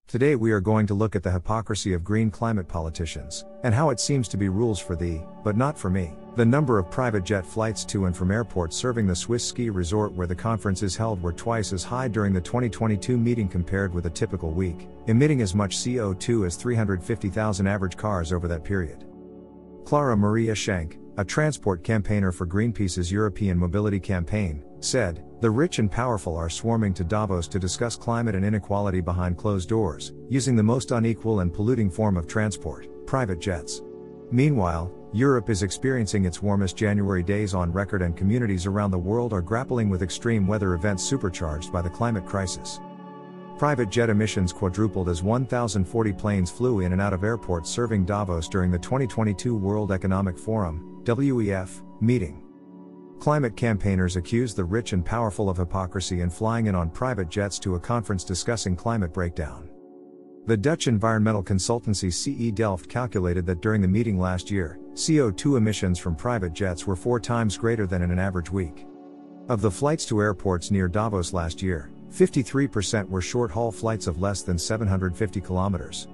Today we are going to look at the hypocrisy of green climate politicians, and how it seems to be rules for thee, but not for me. The number of private jet flights to and from airports serving the Swiss ski resort where the conference is held were twice as high during the 2022 meeting compared with a typical week, emitting as much CO2 as 350,000 average cars over that period. Clara Maria Schenk, a transport campaigner for Greenpeace's European Mobility Campaign, said, "The rich and powerful are swarming to Davos to discuss climate and inequality behind closed doors, using the most unequal and polluting form of transport, private jets." Meanwhile, Europe is experiencing its warmest January days on record, and communities around the world are grappling with extreme weather events supercharged by the climate crisis. Private jet emissions quadrupled as 1,040 planes flew in and out of airports serving Davos during the 2022 World Economic Forum (WEF) meeting. Climate campaigners accuse the rich and powerful of hypocrisy in flying in on private jets to a conference discussing climate breakdown. The Dutch environmental consultancy CE Delft calculated that during the meeting last year, CO2 emissions from private jets were 4 times greater than in an average week. Of the flights to airports near Davos last year, 53% were short-haul flights of less than 750 kilometers,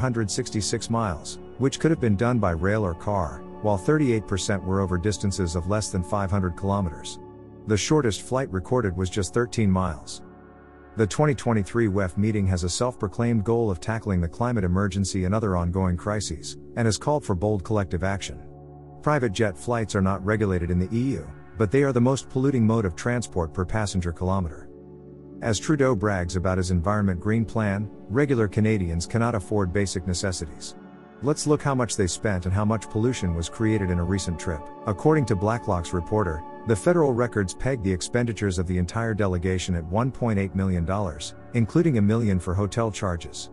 466 miles, which could have been done by rail or car, while 38% were over distances of less than 500 kilometers. The shortest flight recorded was just 13 miles. The 2023 WEF meeting has a self-proclaimed goal of tackling the climate emergency and other ongoing crises, and has called for bold collective action. Private jet flights are not regulated in the EU, but they are the most polluting mode of transport per passenger kilometer. As Trudeau brags about his Environment Green Plan, regular Canadians cannot afford basic necessities. Let's look how much they spent and how much pollution was created in a recent trip. According to Blacklock's reporter, the federal records peg the expenditures of the entire delegation at $1.8 million, including $1 million for hotel charges,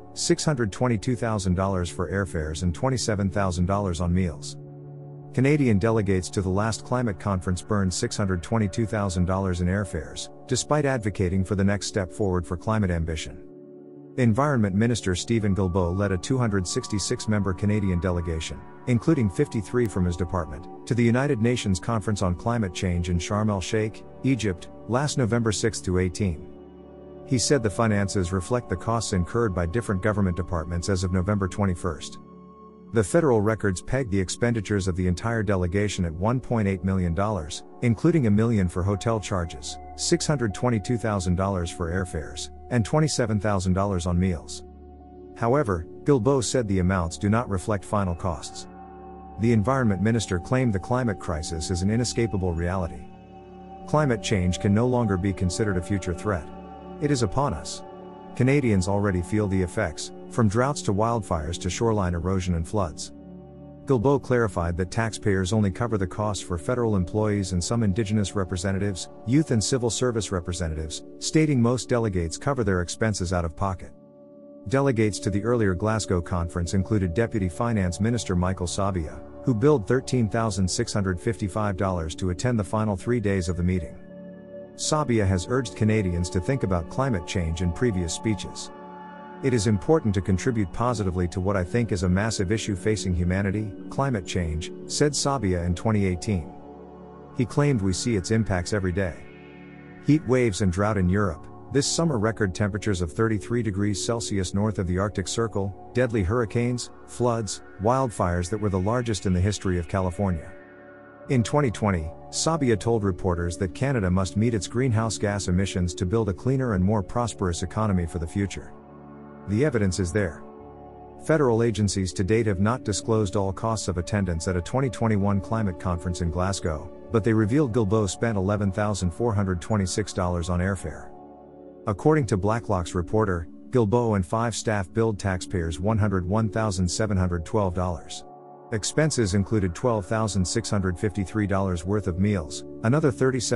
$622,000 for airfares and $27,000 on meals. Canadian delegates to the last climate conference burned $622,000 in airfares, despite advocating for the next step forward for climate ambition. Environment Minister Stephen Guilbeault led a 266-member Canadian delegation, including 53 from his department, to the United Nations Conference on Climate Change in Sharm el-Sheikh, Egypt, last November 6-18. He said the finances reflect the costs incurred by different government departments as of November 21. The federal records peg the expenditures of the entire delegation at $1.8 million, including $1 million for hotel charges, $622,000 for airfares, and $27,000 on meals. However, Guilbeault said the amounts do not reflect final costs. The Environment Minister claimed the climate crisis is an inescapable reality. Climate change can no longer be considered a future threat. It is upon us. Canadians already feel the effects, from droughts to wildfires to shoreline erosion and floods. Guilbeault clarified that taxpayers only cover the costs for federal employees and some Indigenous representatives, youth and civil service representatives, stating most delegates cover their expenses out of pocket. Delegates to the earlier Glasgow conference included Deputy Finance Minister Michael Sabia, who billed $13,655 to attend the final 3 days of the meeting. Sabia has urged Canadians to think about climate change in previous speeches. "It is important to contribute positively to what I think is a massive issue facing humanity, climate change," said Sabia in 2018. He claimed we see its impacts every day. Heat waves and drought in Europe. This summer record temperatures of 33 degrees Celsius north of the Arctic Circle, deadly hurricanes, floods, wildfires that were the largest in the history of California. In 2020, Sabia told reporters that Canada must meet its greenhouse gas emissions to build a cleaner and more prosperous economy for the future. The evidence is there. Federal agencies to date have not disclosed all costs of attendance at a 2021 climate conference in Glasgow, but they revealed Guilbeault spent $11,426 on airfare. According to Blacklock's reporter, Guilbeault and 5 staff billed taxpayers $101,712. Expenses included $12,653 worth of meals, another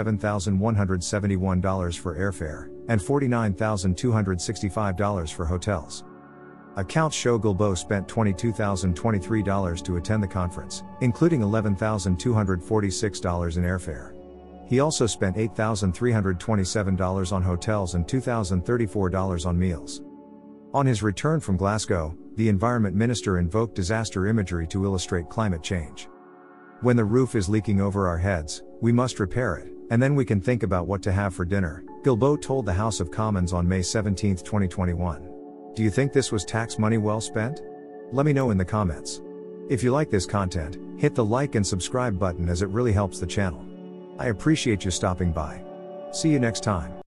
$37,171 for airfare, and $49,265 for hotels. Accounts show Guilbeault spent $22,023 to attend the conference, including $11,246 in airfare. He also spent $8,327 on hotels and $2,034 on meals. On his return from Glasgow, the Environment Minister invoked disaster imagery to illustrate climate change. "When the roof is leaking over our heads, we must repair it, and then we can think about what to have for dinner," Guilbeault told the House of Commons on May 17, 2021. Do you think this was tax money well spent? Let me know in the comments. If you like this content, hit the like and subscribe button as it really helps the channel. I appreciate you stopping by. See you next time.